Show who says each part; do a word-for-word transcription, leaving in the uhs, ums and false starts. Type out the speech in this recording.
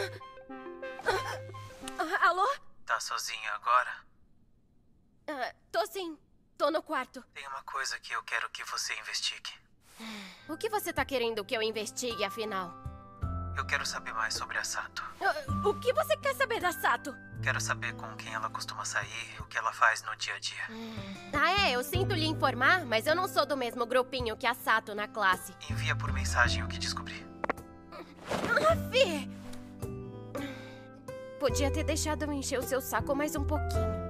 Speaker 1: Ah, alô?
Speaker 2: Tá sozinha agora?
Speaker 1: Ah, tô sim. Tô no quarto.
Speaker 2: Tem uma coisa que eu quero que você investigue.
Speaker 1: O que você tá querendo que eu investigue, afinal?
Speaker 2: Eu quero saber mais sobre a Sato.
Speaker 1: Ah, o que você quer saber da Sato?
Speaker 2: Quero saber com quem ela costuma sair, o que ela faz no dia a dia.
Speaker 1: Ah, é? Eu sinto lhe informar, mas eu não sou do mesmo grupinho que a Sato na classe.
Speaker 2: Envia por mensagem o que descobri.
Speaker 1: Ah, Fê! Podia ter deixado eu encher o seu saco mais um pouquinho.